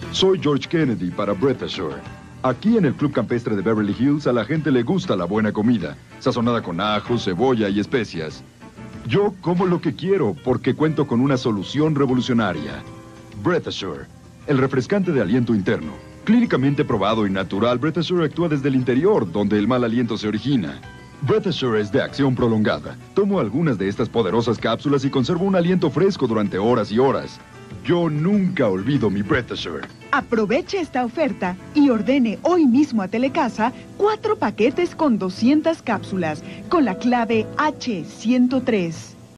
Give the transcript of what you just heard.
Soy George Kennedy para Breath Assure. Aquí en el Club Campestre de Beverly Hills a la gente le gusta la buena comida, sazonada con ajo, cebolla y especias. Yo como lo que quiero porque cuento con una solución revolucionaria. Breath Assure, el refrescante de aliento interno. Clínicamente probado y natural, Breath Assure actúa desde el interior, donde el mal aliento se origina. Breath Assure es de acción prolongada. Tomo algunas de estas poderosas cápsulas y conservo un aliento fresco durante horas y horas. Yo nunca olvido mi Breath Assure. Aproveche esta oferta y ordene hoy mismo a Telecasa 4 paquetes con 200 cápsulas con la clave H103.